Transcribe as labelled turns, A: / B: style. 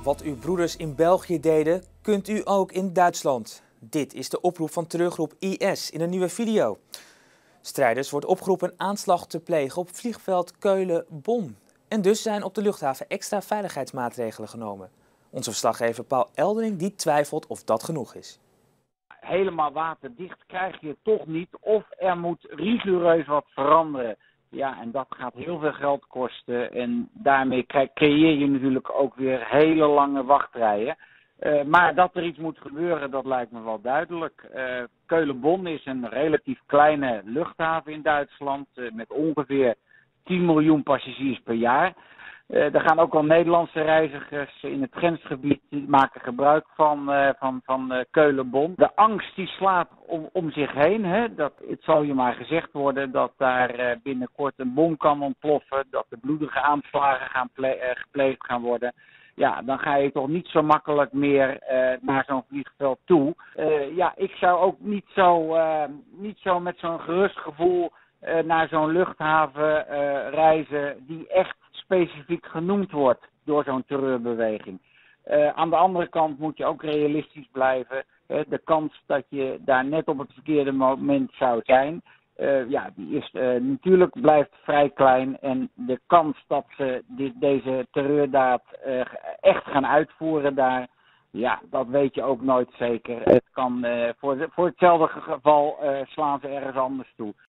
A: Wat uw broeders in België deden, kunt u ook in Duitsland. Dit is de oproep van terreurgroep IS in een nieuwe video. Strijders wordt opgeroepen een aanslag te plegen op vliegveld Keulen-Bonn. En dus zijn op de luchthaven extra veiligheidsmaatregelen genomen. Onze verslaggever Paul Eldering die twijfelt of dat genoeg is.
B: Helemaal waterdicht krijg je toch niet, of er moet rigoureus wat veranderen. Ja, en dat gaat heel veel geld kosten en daarmee creëer je natuurlijk ook weer hele lange wachtrijen. Maar dat er iets moet gebeuren, dat lijkt me wel duidelijk. Keulen-Bonn is een relatief kleine luchthaven in Duitsland met ongeveer 10 miljoen passagiers per jaar. Er gaan ook wel Nederlandse reizigers in het grensgebied die maken gebruik van Keulen-Bonn. De angst die slaat om zich heen. Hè? Het zal je maar gezegd worden dat daar binnenkort een bom kan ontploffen. Dat er bloedige aanslagen gepleegd gaan worden. Ja, dan ga je toch niet zo makkelijk meer naar zo'n vliegveld toe. Ik zou ook niet zo met zo'n gerust gevoel naar zo'n luchthaven reizen die echt specifiek genoemd wordt door zo'n terreurbeweging. Aan de andere kant moet je ook realistisch blijven. De kans dat je daar net op het verkeerde moment zou zijn, die is natuurlijk blijft vrij klein. En de kans dat ze deze terreurdaad echt gaan uitvoeren daar, ja, dat weet je ook nooit zeker. Het kan voor hetzelfde geval slaan ze ergens anders toe.